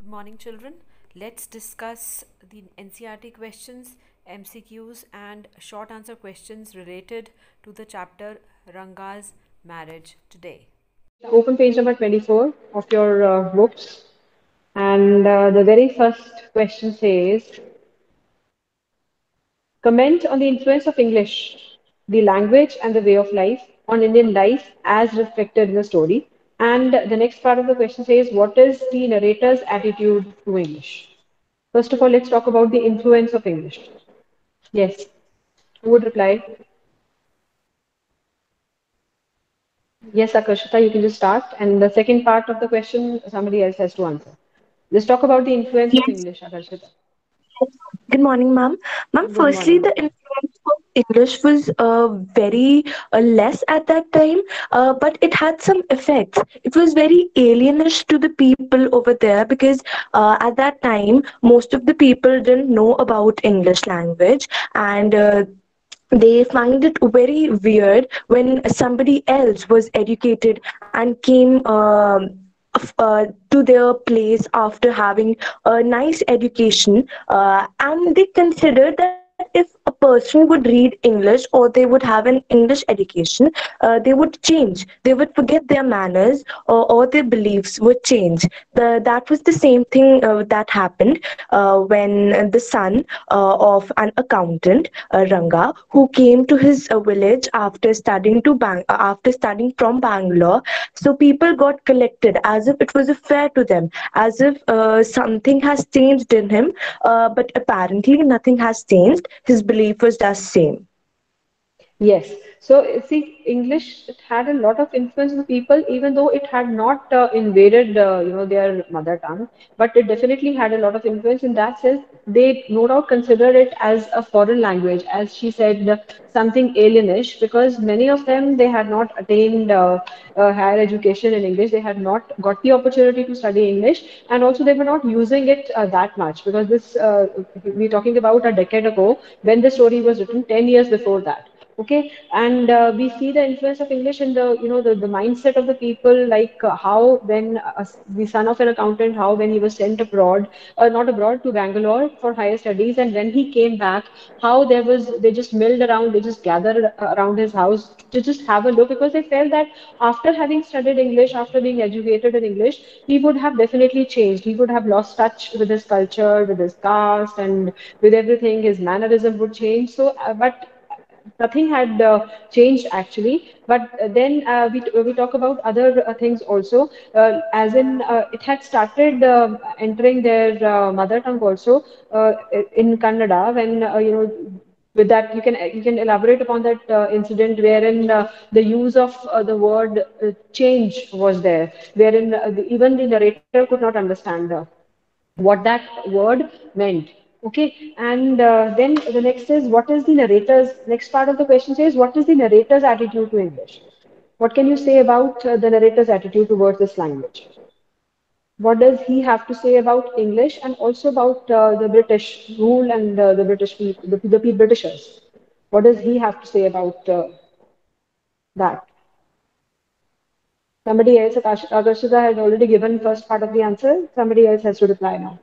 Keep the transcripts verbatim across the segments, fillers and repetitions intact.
Good morning, children. Let's discuss the N C R T questions, M C Qs, and short answer questions related to the chapter Ranga's marriage today. Open page number twenty-four of your uh, books. And uh, the very first question says, comment on the influence of English, the language and the way of life on Indian life as reflected in the story. And the next part of the question says, what is the narrator's attitude to English? First of all, let's talk about the influence of English. Yes, who would reply? Yes, Akarshita, you can just start. And the second part of the question, somebody else has to answer. Let's talk about the influence of Yes. English, Akarshita. Good morning, ma'am. Ma'am, Good firstly, morning. the influence of English was uh, very uh, less at that time, uh, but it had some effects. It was very alienish to the people over there because uh, at that time, most of the people didn't know about English language, and uh, they find it very weird when somebody else was educated and came um, f- uh, to their place after having a nice education, uh, and they consider that if a person would read English or they would have an English education, uh, they would change, they would forget their manners, or, or their beliefs would change. The, that was the same thing uh, that happened uh, when the son uh, of an accountant, uh, Ranga, who came to his uh, village after studying to Bang- uh, after studying from Bangalore. So people got collected as if it was a fair to them, as if uh, something has changed in him, uh, but apparently nothing has changed. His belief was just same. Yes. So, uh, see, English it had a lot of influence on the people, even though it had not uh, invaded, uh, you know, their mother tongue. But it definitely had a lot of influence in that sense. They no doubt consider it as a foreign language, as she said, uh, something alienish, because many of them they had not attained uh, uh, higher education in English. They had not got the opportunity to study English, and also they were not using it uh, that much because this uh, we're talking about a decade ago when the story was written, ten years before that. Okay, and uh, we see the influence of English in the you know the, the mindset of the people, like uh, how when uh, the son of an accountant, how when he was sent abroad, uh, not abroad, to Bangalore for higher studies, and when he came back, how there was they just milled around, they just gathered around his house to just have a look, because they felt that after having studied English, after being educated in English, he would have definitely changed. He would have lost touch with his culture, with his caste, and with everything. His mannerism would change. So, uh, but nothing had uh, changed actually. But uh, then uh, we, we talk about other uh, things also, uh, as in uh, it had started uh, entering their uh, mother tongue also, uh, in Kannada, when uh, you know with that you can you can elaborate upon that uh, incident wherein uh, the use of uh, the word uh, change was there, wherein uh, the, even the narrator could not understand uh, what that word meant. Okay, and uh, then the next is, what is the narrator's next part of the question says, what is the narrator's attitude to English? What can you say about uh, the narrator's attitude towards this language? What does he have to say about English, and also about uh, the British rule and uh, the British people, the, the Britishers? What does he have to say about uh, that? Somebody else, Akash- Akashita has already given first part of the answer. Somebody else has to reply now.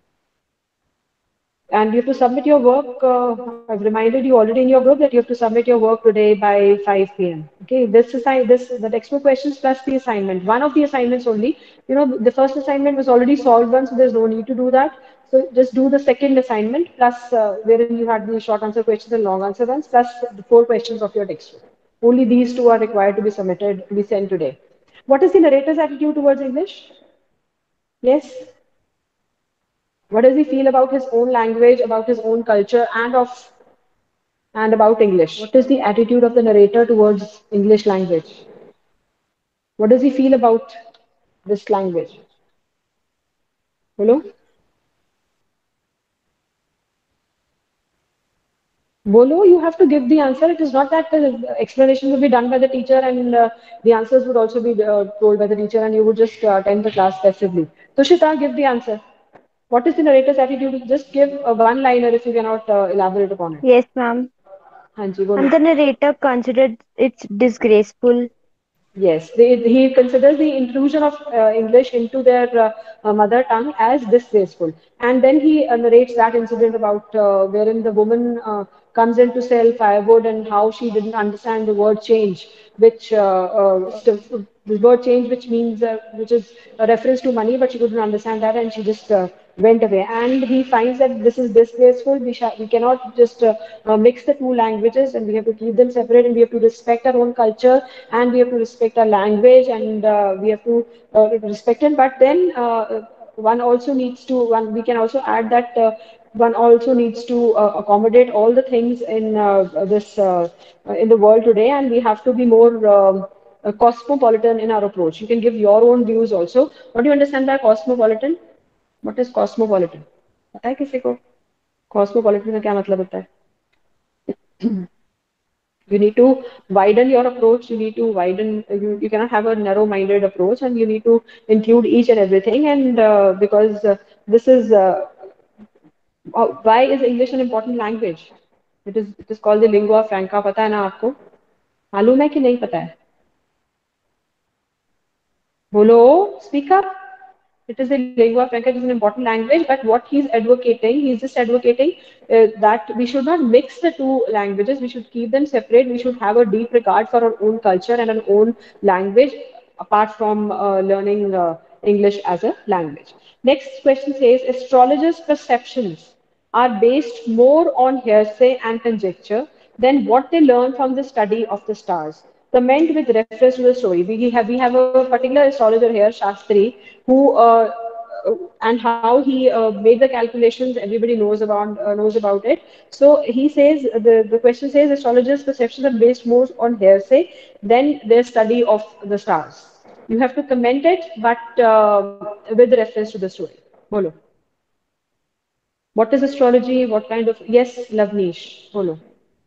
And you have to submit your work. Uh, I've reminded you already in your group that you have to submit your work today by five p m. Okay, this assign this the textbook questions plus the assignment. One of the assignments only. You know, the first assignment was already solved once, so there's no need to do that. So just do the second assignment plus uh, wherein you had the short answer questions and long answer ones plus the four questions of your textbook. Only these two are required to be submitted to be sent today. What is the narrator's attitude towards English? Yes. What does he feel about his own language, about his own culture, and of and about English? What is the attitude of the narrator towards English language? What does he feel about this language? Hello? Bolo, you have to give the answer. It is not that the explanation will be done by the teacher and uh, the answers would also be uh, told by the teacher and you would just uh, attend the class passively. Tushita, give the answer. What is the narrator's attitude? Just give a one-liner if you cannot uh, elaborate upon it. Yes, ma'am. Hanji, bolo. And the narrator considered it disgraceful. Yes, they, he considers the intrusion of uh, English into their uh, uh, mother tongue as disgraceful. And then he uh, narrates that incident about uh, wherein the woman uh, comes in to sell firewood and how she didn't understand the word change, which uh, uh, st- the word change, which means uh, which is a reference to money, but she couldn't understand that, and she just uh, went away. And he finds that this is disgraceful. We shall, we cannot just uh, uh, mix the two languages, and we have to keep them separate, and we have to respect our own culture, and we have to respect our language, and uh, we have to uh, respect it. But then uh, one also needs to one. We can also add that. Uh, one also needs to uh, accommodate all the things in uh, this uh, in the world today, and we have to be more um, uh, cosmopolitan in our approach. You can give your own views also. What do you understand by cosmopolitan? What is cosmopolitan? पता है किसी को? Cosmopolitan का क्या मतलब होता है? You need to widen your approach. You need to widen. You, you cannot have a narrow-minded approach, and you need to include each and everything. And uh, because uh, this is uh, uh, why is English an important language? It is it is called the lingua franca. पता है ना आपको? मालूम है कि नहीं पता है? Bolo, speak up. It is a lingua franca, it is an important language, but what he's advocating, he's just advocating uh, that we should not mix the two languages. We should keep them separate. We should have a deep regard for our own culture and our own language, apart from uh, learning uh, English as a language. Next question says astrologers' perceptions are based more on hearsay and conjecture than what they learn from the study of the stars. Comment with reference to the story. We have we have a particular astrologer here, Shastri, who uh, and how he uh, made the calculations. Everybody knows about uh, knows about it. So he says the the question says astrologers' perceptions are based more on hearsay than their study of the stars. You have to comment it, but uh, with reference to the story. Bolo. What is astrology? What kind of? Yes, Lavnish. Bolo.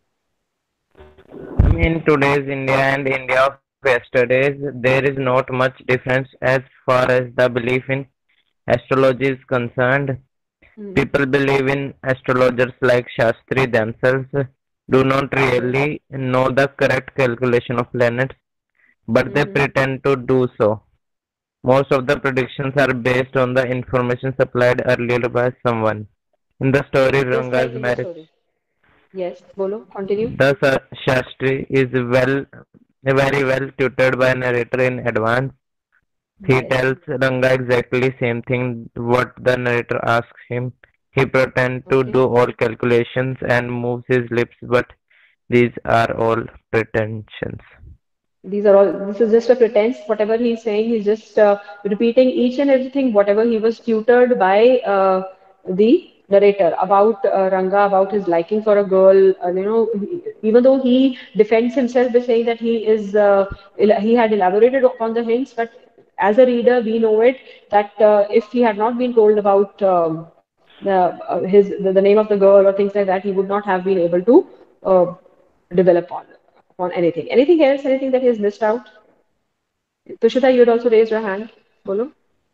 I mean, today's India and India of yesterday's, there is not much difference as far as the belief in astrology is concerned. Mm-hmm. People believe in astrologers like Shastri themselves do not Yes. really know the correct calculation of planets, but they Mm-hmm. pretend to do so. Most of the predictions are based on the information supplied earlier by someone. In the story Just like Ranga's in the marriage, story. Yes. Bolo. Continue. the Sa- Shastri is well, very well tutored by narrator in advance. He Yes. tells Ranga exactly same thing what the narrator asks him. He pretends to Okay. do all calculations and moves his lips, but these are all pretensions. These are all, this is just a pretense. Whatever he's saying, he's just uh, repeating each and everything, whatever he was tutored by uh, the narrator about uh, Ranga, about his liking for a girl. Uh, you know, he, even though he defends himself by saying that he is, uh, el- he had elaborated upon the hints, but as a reader, we know it that uh, if he had not been told about um, the uh, his the, the name of the girl or things like that, he would not have been able to uh, develop on on anything. Anything else? Anything that he has missed out? Tushita, you had also raised your hand. Bolo.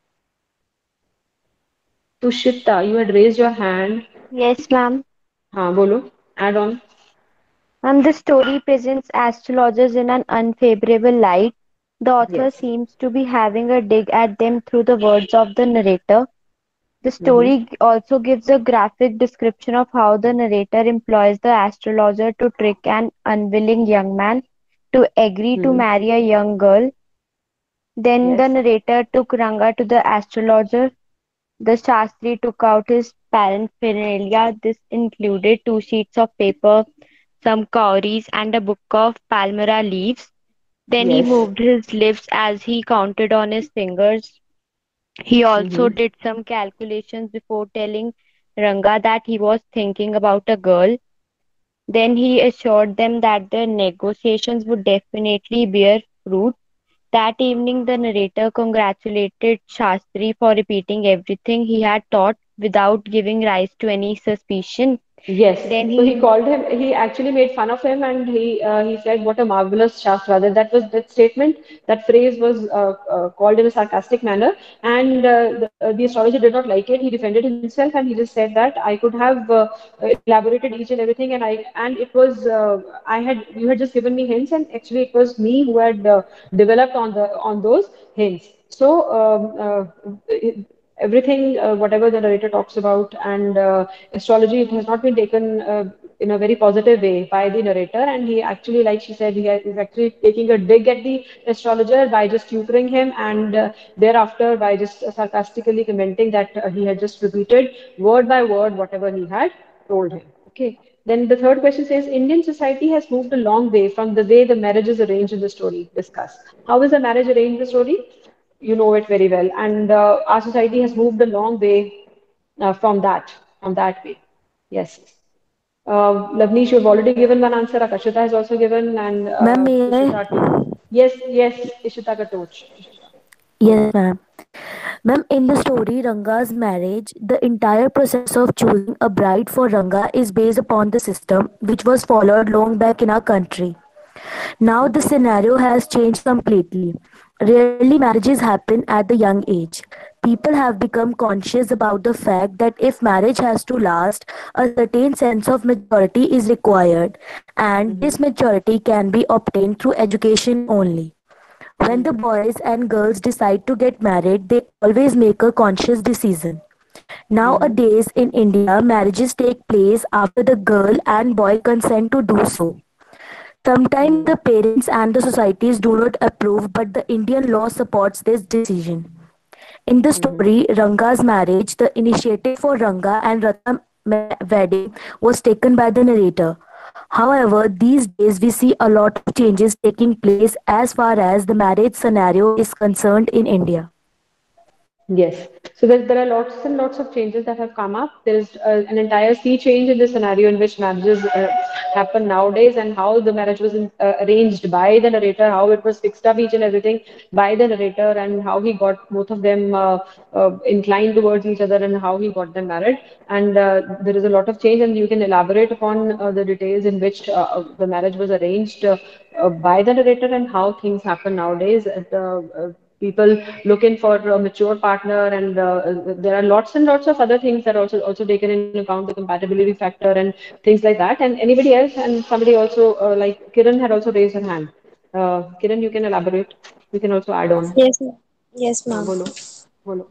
Tushita, you had raised your hand. Yes, ma'am. हाँ बोलो. Add on. And the story presents astrologers in an unfavorable light. The author Yes. seems to be having a dig at them through the words of the narrator. The Mm-hmm. story also gives a graphic description of how the narrator employs the astrologer to trick an unwilling young man to agree to Mm-hmm. marry a young girl. Then the Yes. narrator took Ranga to the astrologer. The Shastri took out his paraphernalia. This included two sheets of paper, some cowries, and a book of palmyra leaves. Then he Yes. moved his lips as he counted on his fingers. He also Mm-hmm. did some calculations before telling Ranga that he was thinking about a girl. Then he assured them that the negotiations would definitely bear fruit. That evening, the narrator congratulated Shastri for repeating everything he had taught without giving rise to any suspicion. Yes. Then So he he, called him. He actually made fun of him, and he uh, he said, "What a marvelous Shastra." That that was that statement. That phrase was uh, uh, called in a sarcastic manner, and uh, the, the astrologer did not like it. He defended himself, and he just said that I could have uh, elaborated each and everything, and I and it was uh, I had you had just given me hints, and actually it was me who had uh, developed on the on those hints. So um, uh, everything, uh, whatever the narrator talks about, and uh, astrology, it has not been taken uh, in a very positive way by the narrator. And he actually, like she said, he is actually taking a dig at the astrologer by just tutoring him, and uh, thereafter by just sarcastically commenting that uh, he had just repeated word by word whatever he had told him. Okay. Then the third question says Indian society has moved a long way from the way the marriage is arranged in the story. Discuss. How is the marriage arranged in the story? You know it very well. And uh, our society has moved a long way uh, from that, from that way. Yes. Uh, Lavneesh, you've already given one answer. Akashita has also given, and Ma'am, uh, may I? Ishita too. Yes, yes, Ishita Katoch. Ishita. Yes, ma'am. Ma'am, in the story Ranga's marriage, the entire process of choosing a bride for Ranga is based upon the system which was followed long back in our country. Now the scenario has changed completely. Rarely marriages happen at the young age. People have become conscious about the fact that if marriage has to last, a certain sense of maturity is required, and this Mm-hmm. maturity can be obtained through education only. When the boys and girls decide to get married, they always make a conscious decision. Mm-hmm. Nowadays in India, marriages take place after the girl and boy consent to do so. Sometimes the parents and the societies do not approve, but the Indian law supports this decision. In the Mm-hmm. story Ranga's marriage, the initiative for Ranga and Ratna wedding was taken by the narrator. However, these days we see a lot of changes taking place as far as the marriage scenario is concerned in India. Yes. So there, there are lots and lots of changes that have come up. There is uh, an entire sea change in the scenario in which marriages uh, happen nowadays, and how the marriage was in, uh, arranged by the narrator, how it was fixed up each and everything by the narrator, and how he got both of them uh, uh, inclined towards each other, and how he got them married. And uh, there is a lot of change, and you can elaborate upon uh, the details in which uh, uh, the marriage was arranged uh, uh, by the narrator, and how things happen nowadays. Uh, the, uh, people looking for a mature partner, and uh, uh, there are lots and lots of other things that are also also taken into account, the compatibility factor and things like that. And anybody else, and somebody also uh, like Kiran had also raised her hand. uh, Kiran, you can elaborate, you can also add on. Yes, ma'am. Yes, uh, ma'am. bolo bolo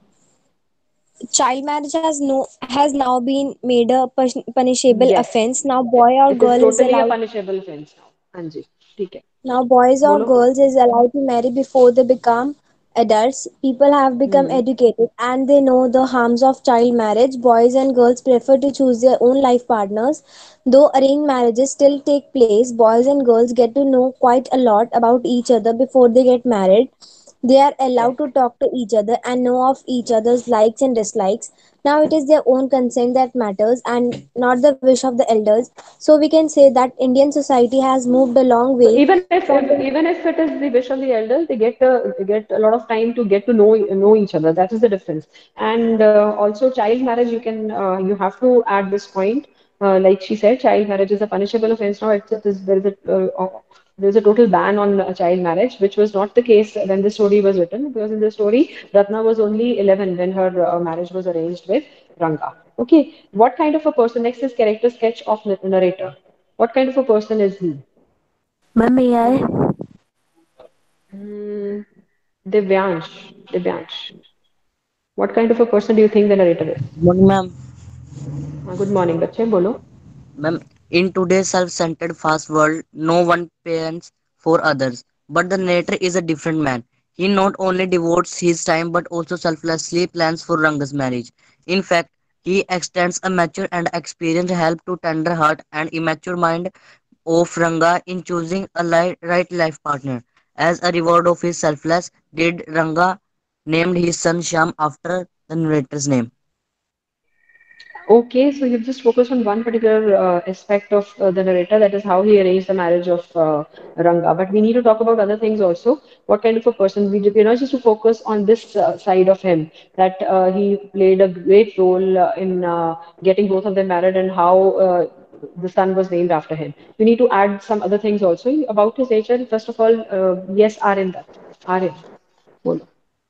Child marriage has no has now been made a punish- punishable Yes, offense. Now, it, boy or it is girl is totally a allowed. punishable offense now. Anji, ठीक है. Now, boys or Bolo. girls is allowed to marry before they become adults. People have become Hmm. educated and they know the harms of child marriage. Boys and girls prefer to choose their own life partners. Though arranged marriages still take place, boys and girls get to know quite a lot about each other before they get married. They are Yes. allowed to talk to each other and know of each other's likes and dislikes. Now it is their own consent that matters and not the wish of the elders. So we can say that Indian society has moved a long So way even if, from if the. even if it is the wish of the elders, they get uh, they get a lot of time to get to know know each other. That is the difference. And uh, also, child marriage, you can uh, you have to add this point. Uh, like she said, child marriage is a punishable offense now. It's, it is, there is a uh, uh, there is a total ban on uh, child marriage, which was not the case when the story was written. Because in the story, Ratna was only eleven when her uh, marriage was arranged with Ranga. Okay, what kind of a person? Next is character sketch of narrator. What kind of a person is he? Ma'am, may I? Mm, Divyansh, Divyansh. What kind of a person do you think the narrator is? Morning, ma'am. Uh, good morning, बच्चे बोलो. Ma'am, in today's self-centered fast world, no one pants for others. But the narrator is a different man. He not only devotes his time but also selflessly plans for Ranga's marriage. In fact, he extends a mature and experienced help to tender heart and immature mind of Ranga in choosing a li- right life partner. As a reward of his selfless deed, Ranga named his son Shyam after the narrator's name. Okay, so you've just focused on one particular uh, aspect of uh, the narrator, that is how he arranged the marriage of uh, Ranga. But we need to talk about other things also. What kind of a person? We, we're not just to focus on this uh, side of him, that uh, he played a great role uh, in uh, getting both of them married and how uh, the son was named after him. We need to add some other things also about his nature. First of all, uh, yes, Aryan. Aryan. Bolo.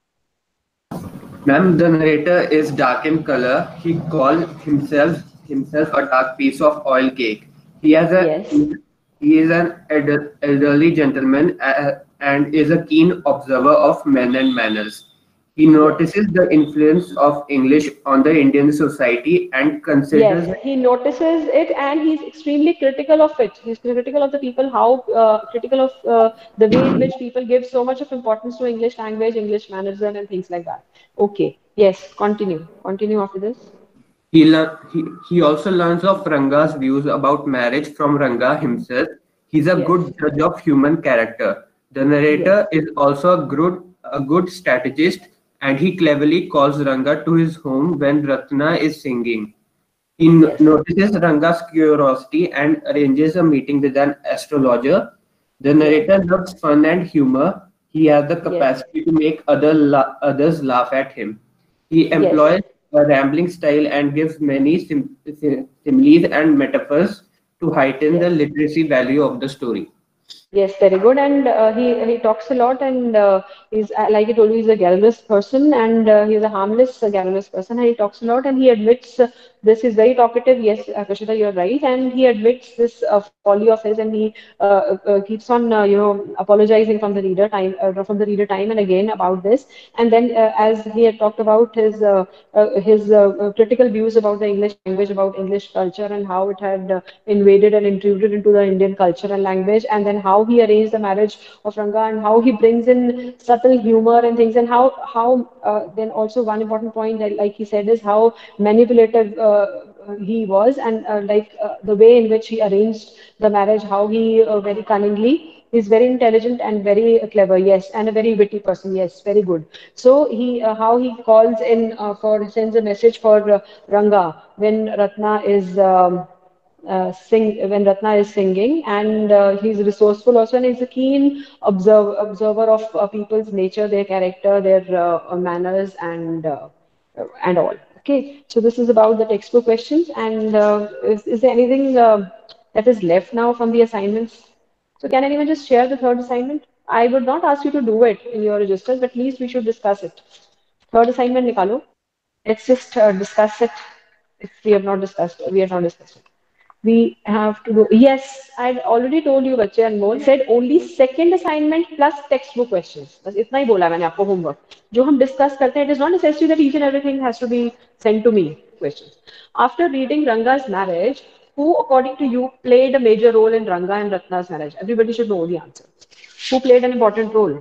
Ma'am, the narrator is dark in color. He called himself himself a dark piece of oil cake. He has a Yes. he is an elder, elderly gentleman uh, and is a keen observer of men and manners. He Yes. notices the influence of English on the Indian society and Yes, considers he notices it and he's extremely critical of it. He's critical of the people, how uh, critical of uh, the way in which people give so much of importance to English language, English mannerism, and things like that. Okay, yes, continue. Continue after this. He, lear- he, he also learns of Ranga's views about marriage from Ranga himself. He's a Yes, good judge of human character. The yes, narrator is also a good, a good strategist and he cleverly calls Ranga to his home when Ratna is singing. He n- yes, notices Ranga's curiosity and arranges a meeting with an astrologer. The yes, narrator loves fun and humor. He has the yes, capacity to make other la- others laugh at him. He yes, employs a rambling style and gives many sim- sim- similes and metaphors to heighten the yes. literacy value of the story. Yes, very good. And uh, he he talks a lot, and uh, he's uh, like I told you, he's a garrulous person, and uh, he's a harmless uh, garrulous person. And he talks a lot, and he admits uh, this is very talkative. Yes, uh, Kashita, you're right, and he admits this uh, folly of his, and he uh, uh, keeps on uh, you know apologizing from the reader time uh, from the reader time and again about this. And then, uh, as he had talked about his uh, uh, his uh, uh, critical views about the English language, about English culture, and how it had uh, invaded and intruded into the Indian culture and language, and then how he arranged the marriage of Ranga, and how he brings in subtle humor and things, and how how uh, then also one important point that, like he said, is how manipulative uh, he was, and uh, like uh, the way in which he arranged the marriage, how he uh, very cunningly. He's very intelligent and very clever, yes, and a very witty person, yes, very good. So he, uh, how he calls in uh, for sends a message for uh, Ranga when Ratna is um, uh, sing when Ratna is singing, and uh, he's resourceful also, and he's a keen observe, observer of uh, people's nature, their character, their uh, manners, and uh, and all. Okay, so this is about the textbook questions, and uh, is, is there anything uh, that is left now from the assignments? So can anyone just share the third assignment? I would not ask you to do it in your registers, but at least we should discuss it. Third assignment, Nikalo. Let's just uh, discuss it if we have not discussed we have not discussed it. We have to go. Yes, I already told you, बच्चे अनमोल. I said only second assignment plus textbook questions. बस इतना ही बोला मैंने आपको homework. जो हम discuss करते हैं, it is not necessary that each and everything has to be sent to me. Questions. After reading Ranga's marriage, who, according to you, played a major role in Ranga and Ratna's marriage? Everybody should know the answer. Who played an important role?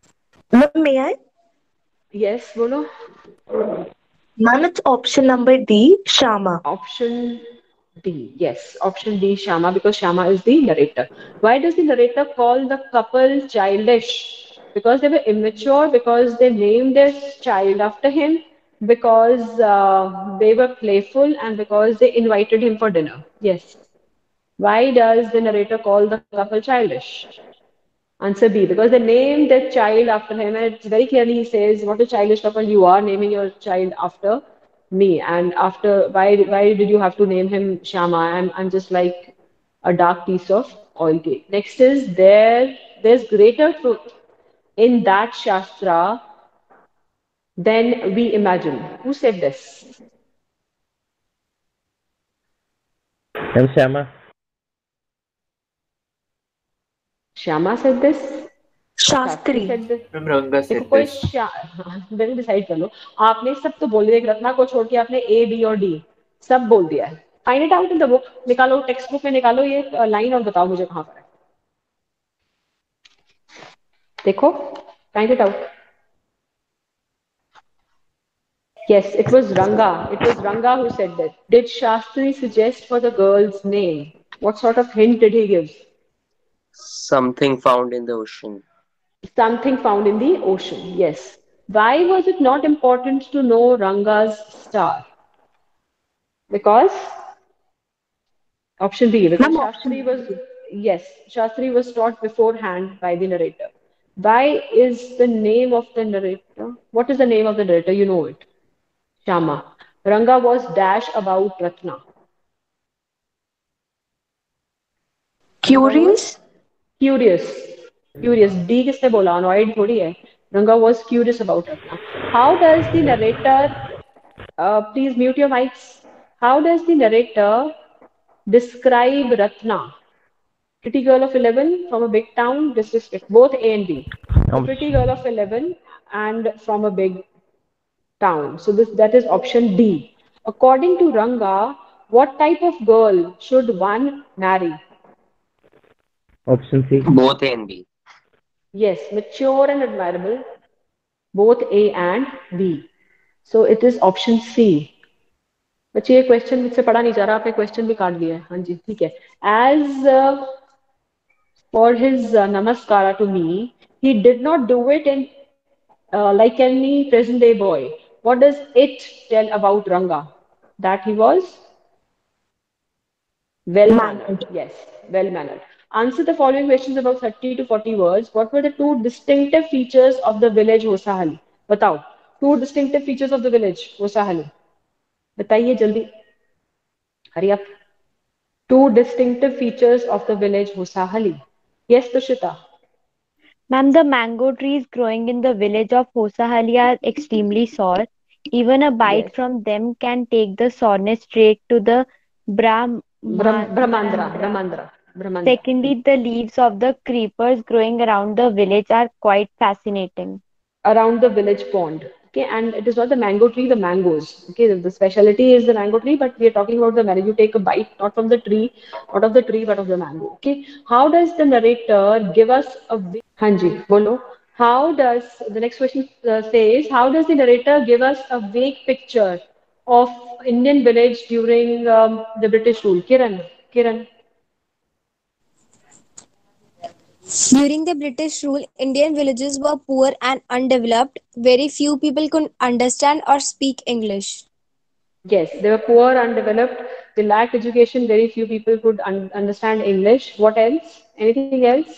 Ma'am, may I? Yes, बोलो. Ma'am, it's option number D, Shama. Option D. Yes, option D, Shama, because Shama is the narrator. Why does the narrator call the couple childish? Because they were immature, because they named their child after him, because uh, they were playful, and because they invited him for dinner. Yes. Why does the narrator call the couple childish? Answer B, because they named their child after him, and it's very clearly he says, "What a childish couple you are, naming your child after me." And after, why why did you have to name him Shama? I'm I'm just like a dark piece of oil cake. Next is there there's greater truth in that Shastra than we imagine. Who said this? And Shama. Shama said this? Shastri Shastri. said this? Ma'am, Ranga देखो said कोई this. शा मैंने decide कर लो आपने सब तो बोल दिया एक रत्ना को छोड़ के आपने ए बी और डी सब बोल दिया है find it out in the book निकालो टेक्स्ट बुक में निकालो ये लाइन और बताओ मुझे कहाँ पर है देखो find it out yes it was Ranga it was Ranga who said that did Shastri suggest for the girl's name what sort of hint did he give Something found in the ocean. something found in the ocean yes why was it not important to know Ranga's star Because option B, because Ma'am, Shastri option was, yes, Shastri was taught beforehand by the narrator. Why is the name of the narrator? What is the name of the narrator? You know it. Shama. Ranga was dash about Ratna. Ranga was curious. curious. Curious. D किसने बोला? Annoyed थोड़ी है. Ranga was curious about Ratna. How does the narrator, uh, please mute your mics. How does the narrator describe Ratna? Pretty girl of eleven from a big town, disrespect, both A and B. A pretty girl of eleven and from a big town. So this that is option D. According to Ranga, what type of girl should one marry? Option C. Both A and B. Yes, mature and admirable, both A and B. So it is option C. बच्चे ये question मुझसे पढ़ा नहीं जा रहा आपने question भी काट दिया है हाँ जी ठीक है as for his uh, namaskara to me, he did not do it in uh, like any present day boy. What does it tell about Ranga? That he was well mannered. Mannered. Yes, well mannered. Answer the following questions about thirty to forty words. What were the two distinctive features of the village Hosahali? बताओ. Two distinctive features of the village Hosahali. बताइए जल्दी. Hurry up. Two distinctive features of the village Hosahali. Yes, Tushita. Ma'am, the mango trees growing in the village of Hosahali are extremely sour. Even a bite Yes. from them can take the soreness straight to the Brahm, Brahmandra. Brahmandra. Brahmandra. Brahmandra. Secondly, the leaves of the creepers growing around the village are quite fascinating. Around the village pond. Okay, and it is not the mango tree, the mangoes. Okay, the, the specialty is the mango tree, but we are talking about the mango. You take a bite, not from the tree, not of the tree, but of the mango. Okay, how does the narrator give us a Hanji, bolo. How does the next question uh, says, how does the narrator give us a vague picture of Indian village during um, the British rule? Kiran, Kiran. During the British rule, Indian villages were poor and undeveloped. Very few people could understand or speak English. Yes, they were poor, undeveloped. They lacked education. Very few people could un understand English. What else? Anything else?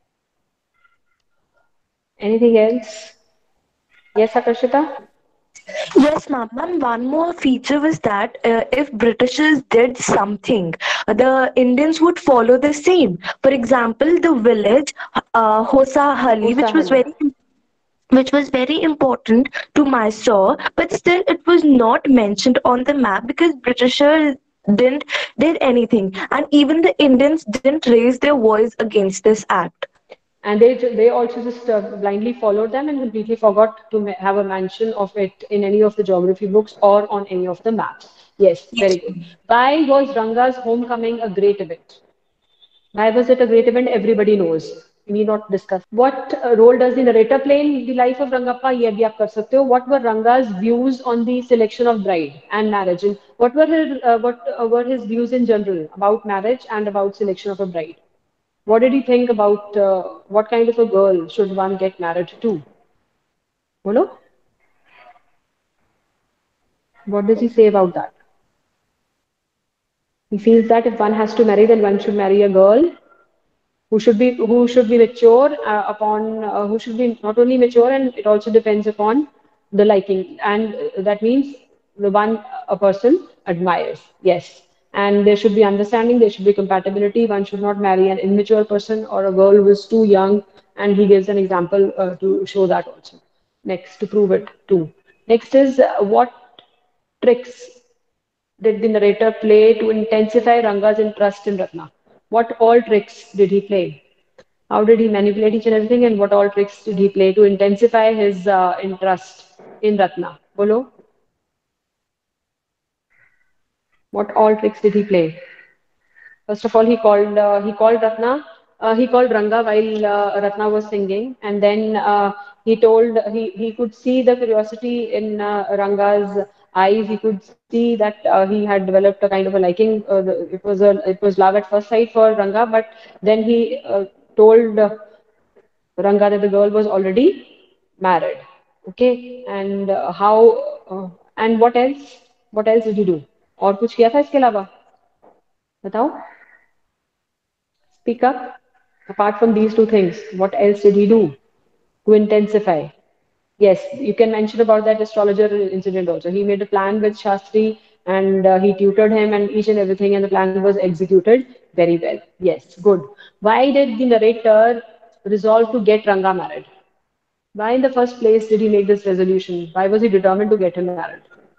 Anything else? Yes, Akarshita? Yes, ma'am. Ma'am, one more feature was that uh, if Britishers did something, uh, the Indians would follow the same. For example, the village uh, Hosa Hali, which was Hosahali. very which was very important to Mysore, but still it was not mentioned on the map because Britishers didn't did anything, and even the Indians didn't raise their voice against this act. And they ju- they also just uh, blindly followed them and completely forgot to ma have a mention of it in any of the geography books or on any of the maps. Yes, very good. Why was Ranga's homecoming a great event? Why was it a great event? Everybody knows. We need not discuss. What uh, role does the narrator play in the life of Rangappa? ये भी आप कर सकते हो. What were Ranga's views on the selection of bride and marriage? And what were his uh, what uh, were his views in general about marriage and about selection of a bride? What did he think about uh, what kind of a girl should one get married to? Bolo? What does he say about that? He feels that if one has to marry, then one should marry a girl who should be who should be mature uh, upon uh, who should be not only mature, and it also depends upon the liking, and uh, that means the one a person admires. Yes, and there should be understanding, there should be compatibility. One should not marry an immature person or a girl who is too young, and he gives an example uh, to show that also. Next, to prove it too. Next is uh, what tricks did the narrator play to intensify Ranga's interest in Ratna? What all tricks did he play? How did he manipulate each and everything, and what all tricks did he play to intensify his uh, interest in Ratna? Bolo, what all tricks did he play? First of all, he called uh, he called Ratna. Uh, he called Ranga while uh, Ratna was singing, and then uh, he told he he could see the curiosity in uh, Ranga's eyes. He could see that uh, he had developed a kind of a liking. Uh, the, it was a it was love at first sight for Ranga, but then he uh, told uh, Ranga that the girl was already married. Okay, and uh, how uh, and what else? What else did he do? और कुछ किया था इसके अलावा? बताओ, speak up. Apart from these two things, what else did he do to intensify? Yes, you can mention about that astrologer incident also. He made a plan with Shastri and uh, he tutored him and each and everything, and the plan was executed very well. Yes, good. Why did the narrator resolve to get Ranga married? Why, in the first place, did he make this resolution? Why was he determined to get him married?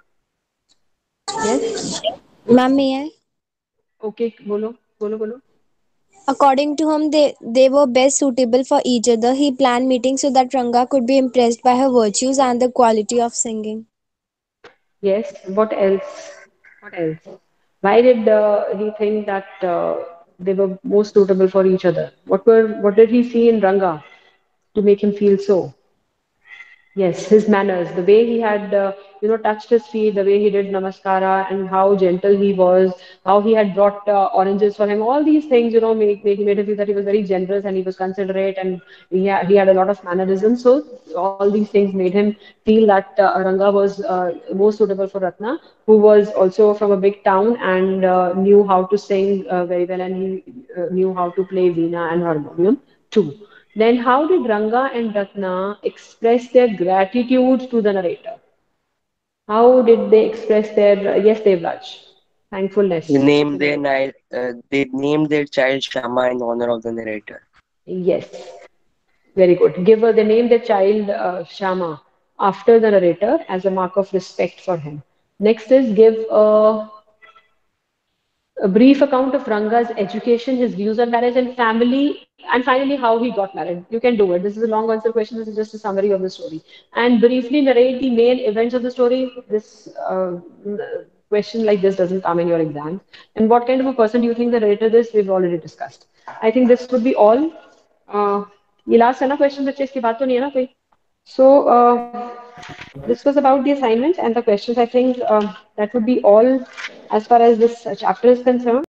Yes? Ma'am, may I? Okay, bolo, bolo, bolo. According to him, they, they were best suitable for each other. He planned meetings so that Ranga could be impressed by her virtues and the quality of singing. Yes, what else? What else? Why did uh, he think that uh, they were most suitable for each other? What were what did he see in Ranga to make him feel so? Yes, his manners, the way he had, uh, you know, touched his feet, the way he did namaskara, and how gentle he was, how he had brought uh, oranges for him. All these things, you know, make, make made him feel that he was very generous and he was considerate and he had, he had a lot of mannerisms. So all these things made him feel that uh, Ranga was uh, most suitable for Ratna, who was also from a big town and uh, knew how to sing uh, very well, and he uh, knew how to play veena and harmonium too. Then, how did Ranga and Ratna express their gratitude to the narrator? How did they express their, yes, Devraj, They thankfulness to named the their narrator? ni- uh, they named their child Shama in honor of the narrator. Yes, very good. Give her, they named their child uh, Shama after the narrator as a mark of respect for him. Next is give a a brief account of Ranga's education, his views on marriage and family, and finally how he got married. You can do it. This is a long answer question. This is just a summary of the story. And briefly narrate the main events of the story. This uh, question like this doesn't come in your exam. And what kind of a person do you think the narrator is? We've already discussed. I think this would be all. Uh, ये last है ना question बच्चे इसकी बात तो नहीं है ना कोई so uh, this was about the assignments and the questions. I think um, that would be all as far as this uh, chapter is concerned.